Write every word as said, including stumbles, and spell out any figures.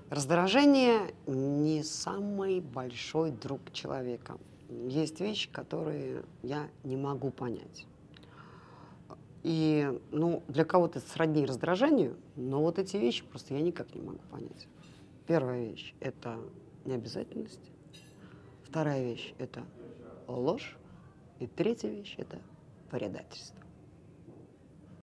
Раздражение не самый большой друг человека. Есть вещи, которые я не могу понять. И, ну, для кого-то это сродни раздражению, но вот эти вещи просто я никак не могу понять. Первая вещь — это необязательность. Вторая вещь — это ложь. И третья вещь — это предательство.